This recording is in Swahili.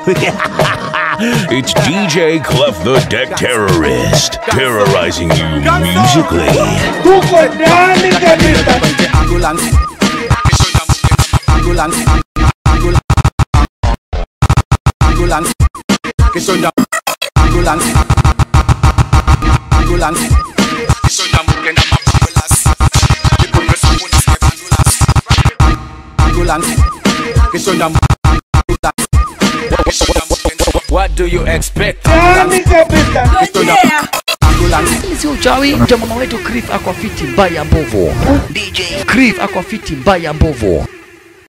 It's DJ Clef the Deck Terrorist, terrorizing you musically. What do you expect? Sio uchawi, jamaa wetu Cliff Aquafiti mbaya mbovu. DJ Cliff Aquafiti mbaya mbovu.